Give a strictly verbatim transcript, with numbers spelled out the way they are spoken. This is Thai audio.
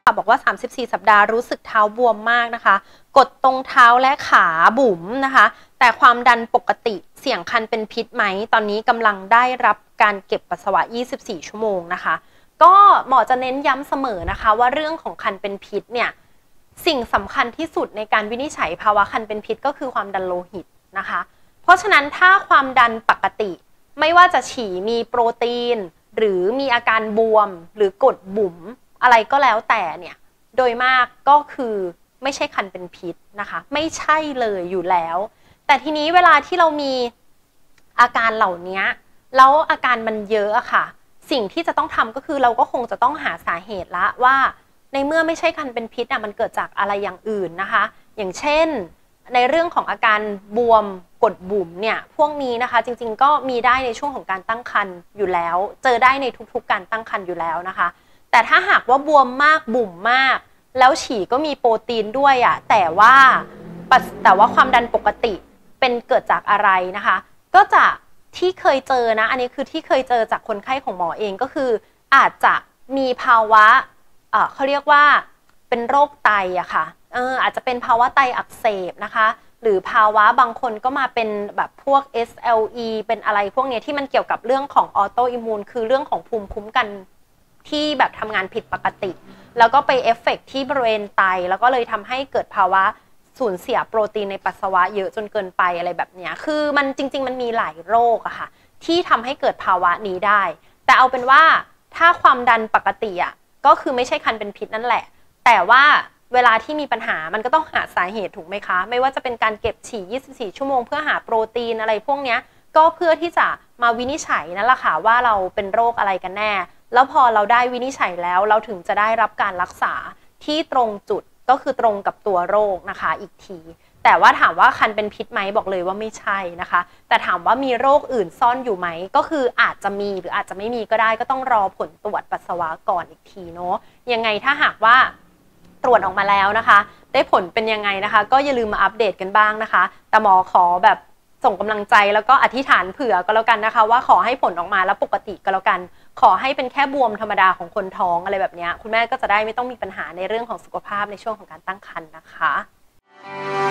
บอกว่าสามสิบสี่สัปดาห์รู้สึกเท้าบวมมากนะคะกดตรงเท้าและขาบุ๋มนะคะแต่ความดันปกติเสี่ยงคันเป็นพิษไหมตอนนี้กำลังได้รับการเก็บปัสสาวะยี่สิบสี่ชั่วโมงนะคะก็หมอจะเน้นย้ำเสมอนะคะว่าเรื่องของคันเป็นพิษเนี่ยสิ่งสำคัญที่สุดในการวินิจฉัยภาวะคันเป็นพิษก็คือความดันโลหิตนะคะเพราะฉะนั้นถ้าความดันปกติไม่ว่าจะฉี่มีโปรตีนหรือมีอาการบวมหรือกดบุ๋มอะไรก็แล้วแต่เนี่ยโดยมากก็คือไม่ใช่คันเป็นพิษนะคะไม่ใช่เลยอยู่แล้วแต่ทีนี้เวลาที่เรามีอาการเหล่านี้แล้วอาการมันเยอะอะค่ะสิ่งที่จะต้องทำก็คือเราก็คงจะต้องหาสาเหตุละว่าในเมื่อไม่ใช่คันเป็นพิษอะมันเกิดจากอะไรอย่างอื่นนะคะอย่างเช่นในเรื่องของอาการบวมกดบุ๋มเนี่ยพวกนี้นะคะจริงๆก็มีได้ในช่วงของการตั้งครรภ์อยู่แล้วเจอได้ในทุกๆการตั้งครรภ์อยู่แล้วนะคะแต่ถ้าหากว่าบวมมากบุ๋มมากแล้วฉี่ก็มีโปรตีนด้วยอะแต่ว่าแต่ว่าความดันปกติเป็นเกิดจากอะไรนะคะก็จะที่เคยเจอนะอันนี้คือที่เคยเจอจากคนไข้ของหมอเองก็คืออาจจะมีภาวะเอ่อเขาเรียกว่าเป็นโรคไตอะค่ะเอออาจจะเป็นภาวะไตอักเสบนะคะหรือภาวะบางคนก็มาเป็นแบบพวก เอส แอล อี เป็นอะไรพวกนี้ที่มันเกี่ยวกับเรื่องของออโตอิมมูนคือเรื่องของภูมิคุ้มกันที่แบบทำงานผิดปกติแล้วก็ไปเอฟเฟกต์ที่บริเวณไตแล้วก็เลยทำให้เกิดภาวะสูญเสียโปรตีนในปัสสาวะเยอะจนเกินไปอะไรแบบนี้คือมันจริงๆมันมีหลายโรคอะค่ะที่ทำให้เกิดภาวะนี้ได้แต่เอาเป็นว่าถ้าความดันปกติอะก็คือไม่ใช่คันเป็นพิษนั่นแหละแต่ว่าเวลาที่มีปัญหามันก็ต้องหาสาเหตุถูกไหมคะไม่ว่าจะเป็นการเก็บฉี่ยี่สิบสี่ชั่วโมงเพื่อหาโปรตีนอะไรพวกนี้ก็เพื่อที่จะมาวินิจฉัยนั่นแหละค่ะว่าเราเป็นโรคอะไรกันแน่แล้วพอเราได้วินิจฉัยแล้วเราถึงจะได้รับการรักษาที่ตรงจุดก็คือตรงกับตัวโรคนะคะอีกทีแต่ว่าถามว่าคันเป็นพิษไหมบอกเลยว่าไม่ใช่นะคะแต่ถามว่ามีโรคอื่นซ่อนอยู่ไหมก็คืออาจจะมีหรืออาจจะไม่มีก็ได้ก็ต้องรอผลตรวจปัสสาวะก่อนอีกทีเนาะยังไงถ้าหากว่าตรวจออกมาแล้วนะคะได้ผลเป็นยังไงนะคะก็อย่าลืมมาอัปเดตกันบ้างนะคะแต่หมอขอแบบส่งกำลังใจแล้วก็อธิษฐานเผื่อก็แล้วกันนะคะว่าขอให้ผลออกมาแล้วปกติก็แล้วกันขอให้เป็นแค่บวมธรรมดาของคนท้องอะไรแบบนี้คุณแม่ก็จะได้ไม่ต้องมีปัญหาในเรื่องของสุขภาพในช่วงของการตั้งครรภ์นะคะ